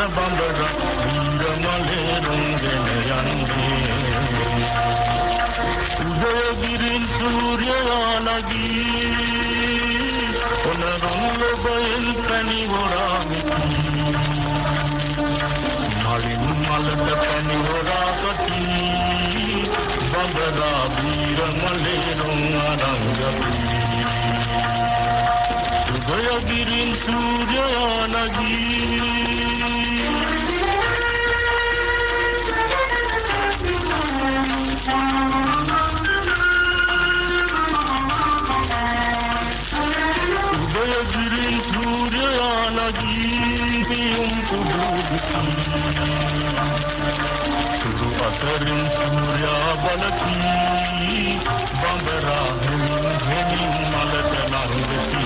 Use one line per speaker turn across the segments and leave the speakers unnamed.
බඹර වීරමලේ රොංගෙන යන්නේ උදයගිරින් සූර්යයා නගී ඔනරුන් ලොබයෙන් පැණි හොරා මලින් මලට පැණි හොරා කටි බඹරා වීරමලේ රොං අනංගපි උදයගිරින් සූර්යයා නගී උදයගිරින් සූර්යයා නගී පියුම් කුඩු සුදු අතරින් සූර්යා බලකී බඹරා හෙමින් මලට නංගති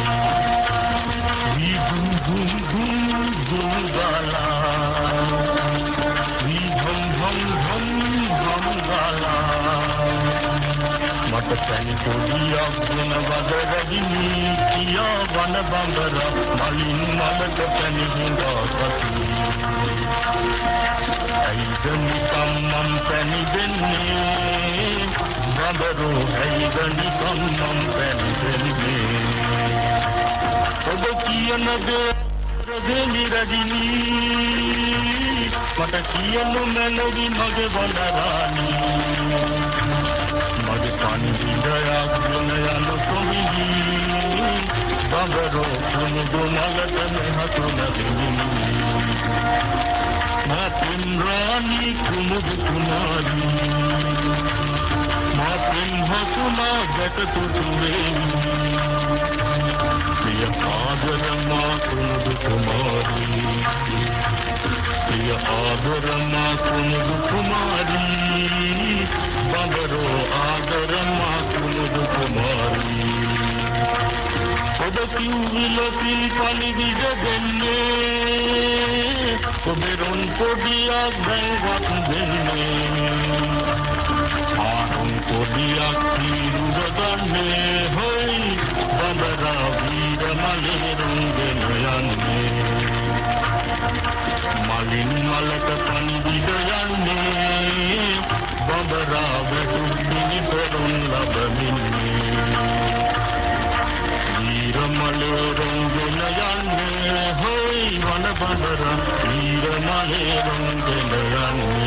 මට පැණි පොඩියක් වුණ වද රැගිනී කියා වන බඹර මලින් මලට පැණි හුඟා කතු ඇයිද නිකම් මම් පැණි දෙන්නේ බඹරෝ ඇයිද නිකම් මම් පැණි දෙන්නේ ඔබ කියන දේ දෙවි රජිනී මට කියනු මැනවි මගේ වනරාණී මගේ පණිවිඩයක් ගෙන යන සොමිනි බඹරෝ කුමුදු මලට මෙහතුන දෙමිනි මාපින් රාණී කුමුදු කුමාරී මාපින් හසුනා ගැටතු තුරේනි प्रिय आदर माँ कुमुद कुमारी प्रिय आदर माँ कुमुद कुमारी बबरो आदर माँ कुमुद कुमारी ඔබ කිව්විලසින් පණිවිඩ දෙන්නේ ඔබෙරුන් පොඩියක් දැන්වත් දෙන්නේ ආරුන් පොඩියක් සීරුව ගන්නේ හොයි බඹරා වීරමලේ රොංගෙන යන්නේ මලින් මලට පණිවිඩ යන්නේ බඹරා වැටුම් මිනිසරුන් ලබමින්නේ වීරමලේ රොංගෙන යන්නේ හොයි වන බඹරා වීරමලේ රොංගෙන යන්නේ